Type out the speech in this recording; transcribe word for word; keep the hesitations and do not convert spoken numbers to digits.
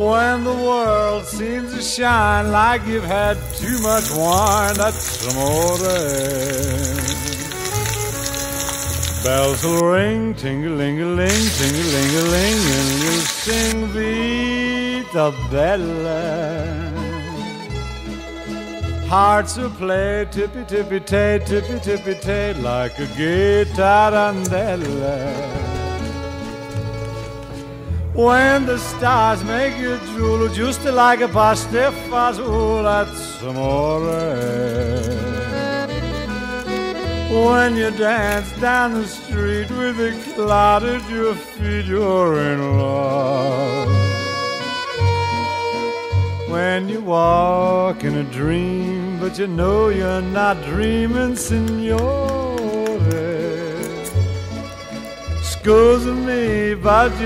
When the world seems to shine like you've had too much wine, that's amore. Bells will ring, ting-a-ling-a-ling, ting-a-ling-a-ling, and you sing Vita Bella. Hearts will play tippy-tippy-tay, tippy-tippy-tay, like a gay tarantella. When the stars make you drool, just like a pastifazool, that's amore. When you dance down the street with a cloud at your feet, you're in love. When you walk in a dream, but you know you're not dreaming, signore. Excuse me, but you